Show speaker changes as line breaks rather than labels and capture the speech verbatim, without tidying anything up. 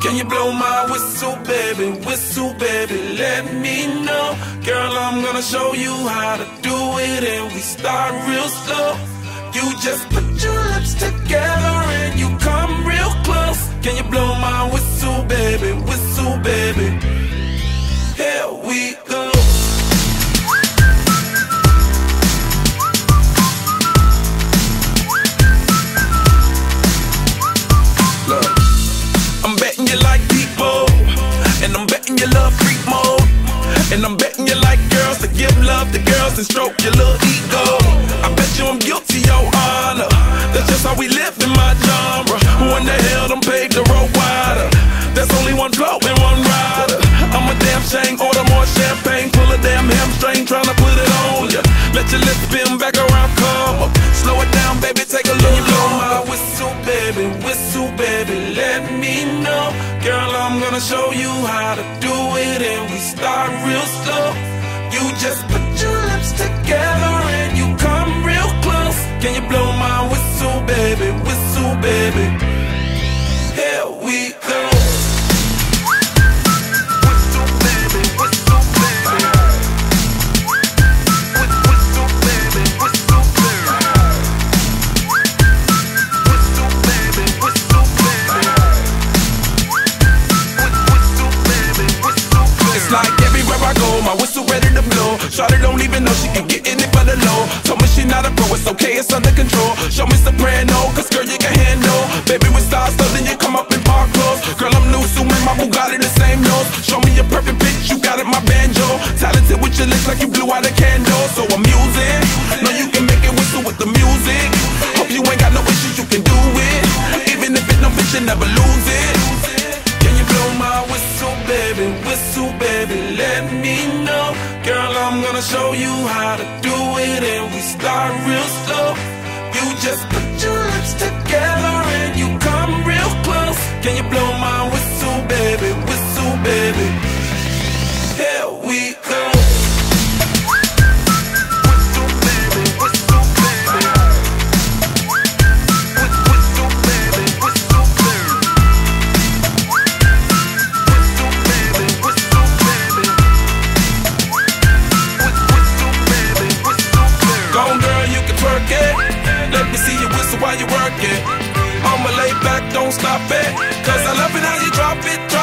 Can you blow my whistle, baby, whistle, baby, let me know. Girl, I'm gonna show you how to do it, and we start real slow. You just put your lips together and you come real close. Can you blow my whistle, baby, whistle, baby? Here we go. Look, I'm betting you like people, and I'm betting you love freak mode, and I'm betting you like girls to give love to girls and stroke your little ego. I bet you I'm guilty, your honor. That's just how we live in my genre. Who in the hell done paved the road wider? There's only one flow and one rider. I'm a damn shame, order more champagne, pull a damn hamstring, tryna put it on ya. Let your lips spin back around, come up. Slow it down, baby, take a look. Can you blow my whistle, baby, whistle, baby, let me know. Girl, I'm gonna show you how to do it, and we start real slow. You just put your lips together and you come real close. Can you blow my whistle, baby, whistle, baby? Here we go. Whistle, baby, whistle, baby. Whistle, baby, whistle, baby. Whistle, baby, whistle, baby. Whistle, baby, whistle, baby. It's like everywhere I go, my whistle ready to blow. Shawty don't even know she can get in it for the low. Told me she not a pro, it's okay, it's under control. Show me soprano, cause girl you can handle. Baby with stars, so then you come up in park clothes. Girl I'm new, so in my Bugatti the same nose. Show me a perfect pitch, you got it, my banjo. Talented with your lips like you blew out a candle. So I'm using, know you can make it whistle with the music. Hope you ain't got no issues, you can do it. Even if it don't fit, you never lose it. Can you blow my whistle, baby, whistle, baby, let me know. Girl, I'm gonna show you how to do it, and we start real slow. You just put your lips together and you come real close. Can you blow my whistle, baby, whistle, baby? Here we go. Whistle, baby, whistle, baby. Whistle, baby, whistle, baby. Whistle, baby, whistle, baby. Whistle, baby, whistle, baby. Go on, girl, you can twerk it. Let me see you whistle while you work it. I'ma lay back, don't stop it, cause I love it how you drop it.